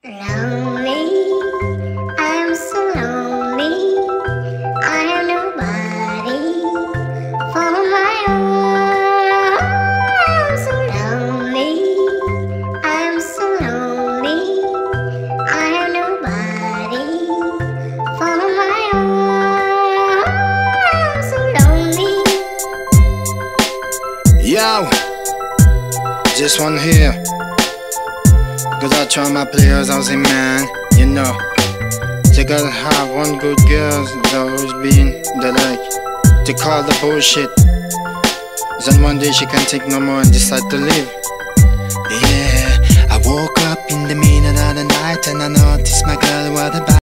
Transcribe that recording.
Lonely, I'm so lonely. I have nobody for my own. I'm so lonely, I'm so lonely. I have nobody for my own. I'm so lonely. Yo, just one here. Cause I try my players, I say man, you know, they gotta have one good girl, there's always been the like, to call the bullshit. Then one day she can't take no more and decide to leave. Yeah, I woke up in the middle of the night and I noticed my girl was about